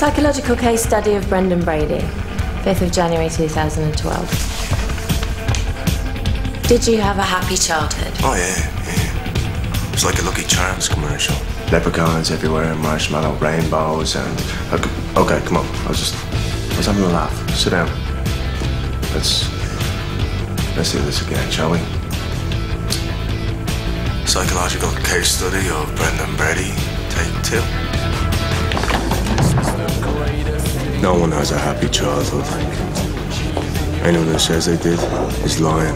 Psychological case study of Brendan Brady, 5th of January 2012. Did you have a happy childhood? Oh, yeah. It was like a Lucky Charms commercial. Leprechauns everywhere, marshmallow rainbows, and... Okay, come on. I was having a laugh. Sit down. Let's do this again, shall we? Psychological case study of Brendan Brady, take 2. No one has a happy childhood. Anyone who says they did is lying.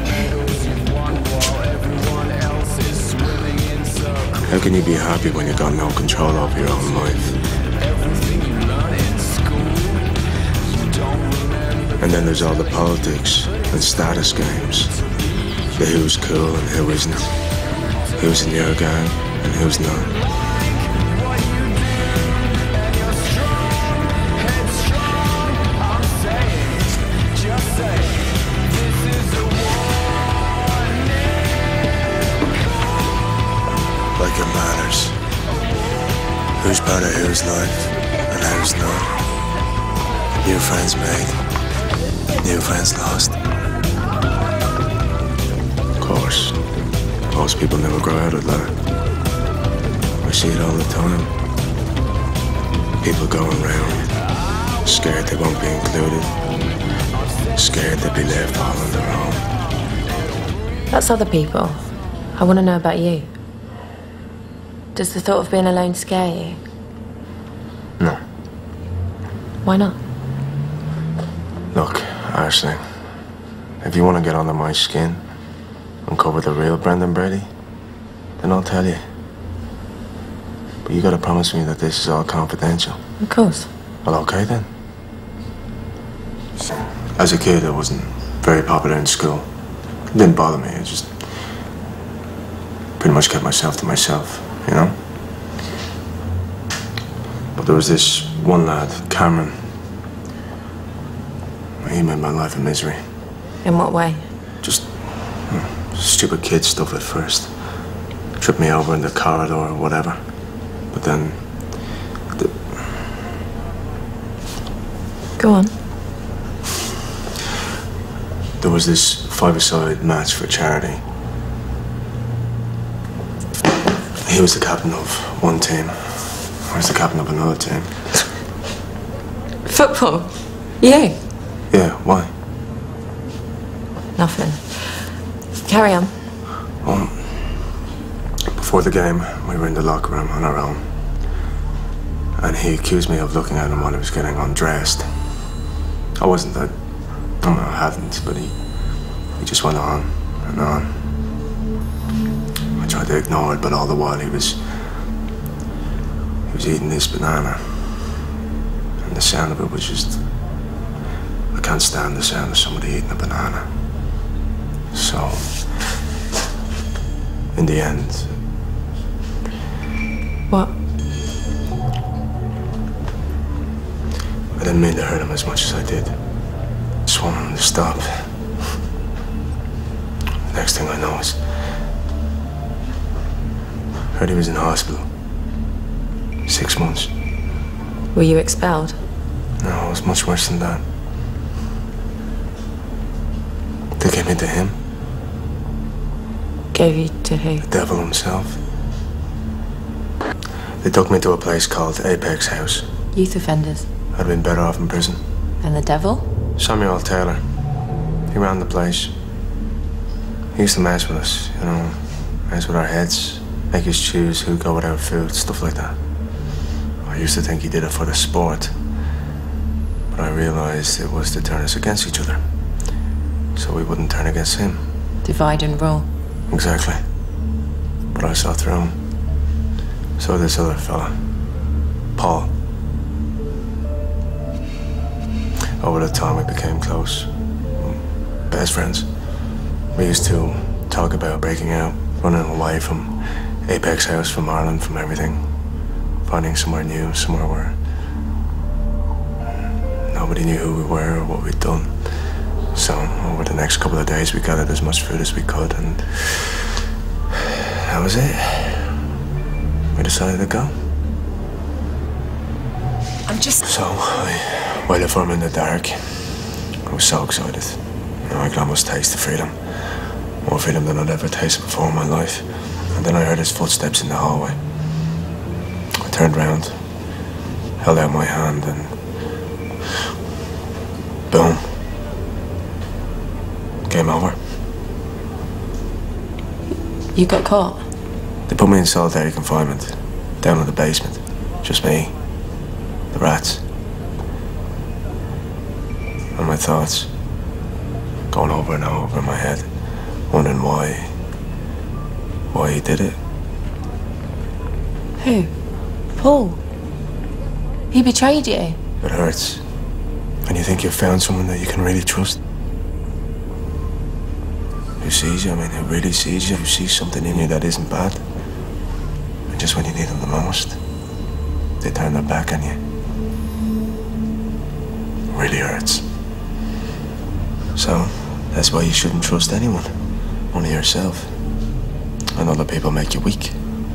How can you be happy when you've got no control over your own life? And then there's all the politics and status games. The who's cool and who isn't. Who's in your gang and who's not. Like it matters. Who's part of whose life and who's not. New friends made. New friends lost. Of course. Most people never grow out of that. I see it all the time. People going round, scared they won't be included. Scared they'll be left all on their own. That's other people. I want to know about you. Does the thought of being alone scare you? No. Why not? Look, Arsling, if you want to get under my skin, uncover the real Brendan Brady, then I'll tell you. But you gotta promise me that this is all confidential. Of course. Well, okay then. As a kid, I wasn't very popular in school. It didn't bother me, I just pretty much kept myself to myself, you know? But there was this one lad, Cameron. He made my life a misery. In what way? Just stupid kid stuff at first. Tripped me over in the corridor or whatever. But then... Go on. There was this five-a-side match for charity. He was the captain of one team. I was the captain of another team. Football? You? Yeah, why? Nothing. Carry on. Well, before the game, we were in the locker room on our own. And he accused me of looking at him while he was getting undressed. I wasn't, I hadn't, but he just went on and on. I tried to ignore it, but all the while he was eating this banana. And the sound of it was just... I can't stand the sound of somebody eating a banana. So, in the end... What? I didn't mean to hurt him as much as I did. Just wanted him to stop. The next thing I know is... heard he was in hospital. 6 months. Were you expelled? No, it was much worse than that. They gave me to him. Gave you to who? The devil himself. They took me to a place called Apex House. Youth offenders. I'd have been better off in prison. And the devil? Samuel Taylor. He ran the place. He used to mess with us, you know, mess with our heads, make us choose who'd go without food, stuff like that. I used to think he did it for the sport, but I realized it was to turn us against each other, so we wouldn't turn against him. Divide and rule. Exactly. But I saw through him. So this other fella, Paul. Over the time we became close. Best friends. We used to talk about breaking out, running away from Apex House, from Ireland, from everything. Finding somewhere new, somewhere where nobody knew who we were or what we'd done. So over the next couple of days we gathered as much food as we could, and that was it. We decided to go. I'm just... So, I waited for him in the dark. I was so excited. You know, I could almost taste the freedom. More freedom than I'd ever tasted before in my life. And then I heard his footsteps in the hallway. I turned round, held out my hand, and... boom. Game over. You got caught? They put me in solitary confinement, down in the basement. Just me, the rats, and my thoughts going over and over in my head, wondering why he did it. Who? Paul? He betrayed you? It hurts. And you think you've found someone that you can really trust. Who sees you, who really sees you, who sees something in you that isn't bad. And just when you need them the most, they turn their back on you. It really hurts. So, that's why you shouldn't trust anyone. Only yourself. And other people make you weak.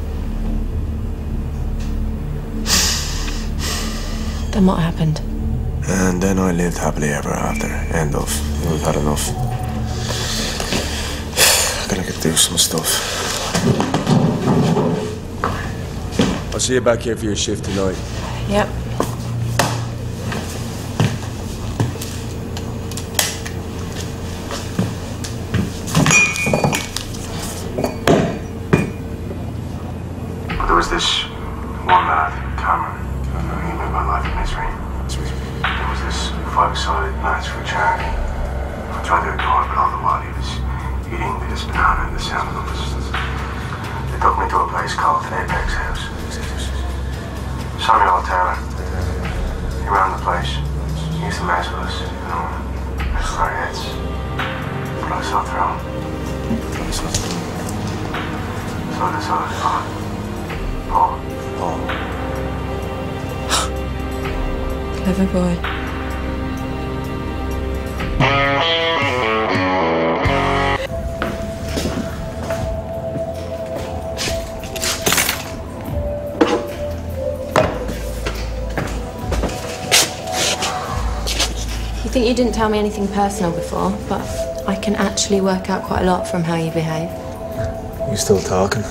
Then what happened? And then I lived happily ever after. End of. We've had enough. I'm gonna do some stuff. I'll see you back here for your shift tonight. Yep. There was this one lad, Cameron, he made my life a misery. There was this five-sided match for charity. I tried to ignore it, but all the while he was eating this banana in the sound of it. They took me to a place called Apex House. Samuel Taylor, he ran the place. He used to mess with us, mess with our heads. But I saw through him. So I decided, Paul. Clever boy. You think you didn't tell me anything personal before, but I can actually work out quite a lot from how you behave. You still talking?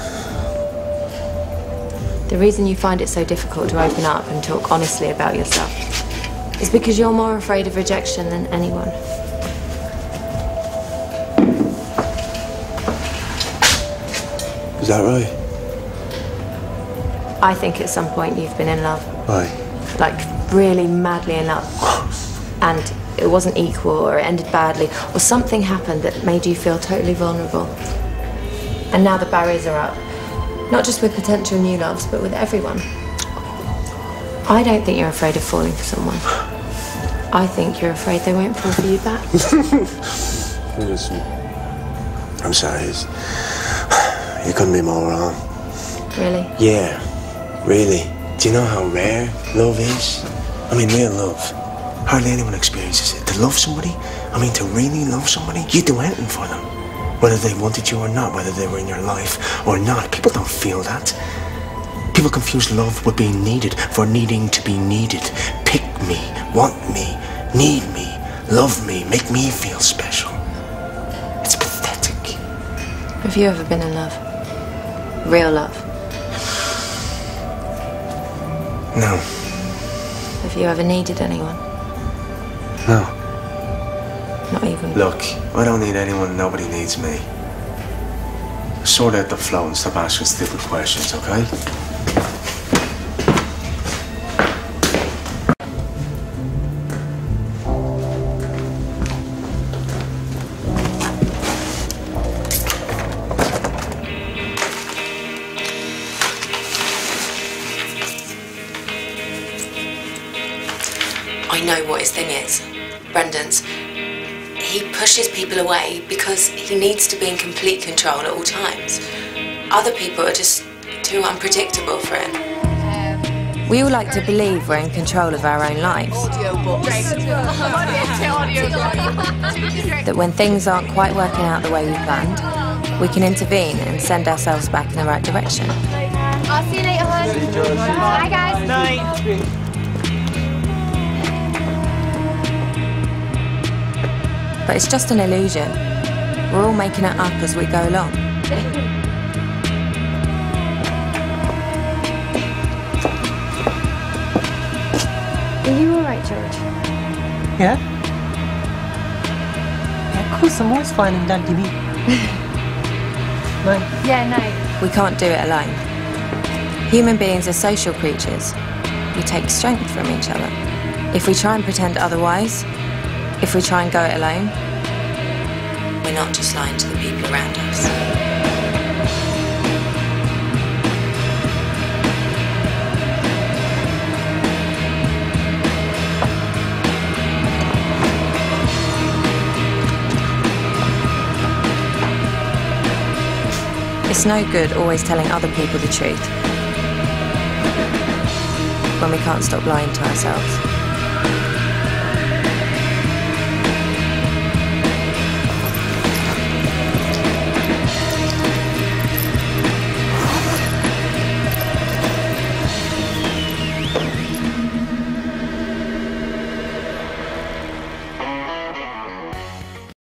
The reason you find it so difficult to open up and talk honestly about yourself is because you're more afraid of rejection than anyone. Is that right? I think at some point you've been in love. Why? Like, really madly in love. And it wasn't equal, or it ended badly, or something happened that made you feel totally vulnerable. And now the barriers are up. Not just with potential new loves, but with everyone. I don't think you're afraid of falling for someone. I think you're afraid they won't fall for you back. Listen, I'm sorry. You couldn't be more wrong. Really? Yeah, really. Do you know how rare love is? Real love. Hardly anyone experiences it. To love somebody, to really love somebody, you do anything for them. Whether they wanted you or not, whether they were in your life or not. People don't feel that. People confuse love with being needed for needing to be needed. Pick me, want me, need me, love me, make me feel special. It's pathetic. Have you ever been in love? Real love? No. Have you ever needed anyone? No. Not even... Look, I don't need anyone, nobody needs me. Sort out the flow and stop asking stupid questions, okay? I know what his thing is. Brendan's. He pushes people away because he needs to be in complete control at all times. Other people are just too unpredictable for him. We all like to believe we're in control of our own lives. That when things aren't quite working out the way we planned, we can intervene and send ourselves back in the right direction. I'll see you later, hon. Bye, guys. Night. But it's just an illusion. We're all making it up as we go along. Are you all right, George? Yeah? Yeah, of course, I'm always fine and dandy me. No. Yeah, no. We can't do it alone. Human beings are social creatures. We take strength from each other. If we try and pretend otherwise, if we try and go it alone, we're not just lying to the people around us. It's no good always telling other people the truth when we can't stop lying to ourselves.